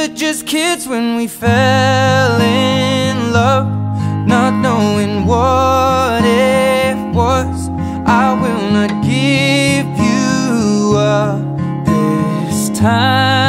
were just kids when we fell in love, not knowing what it was. I will not give you up this time.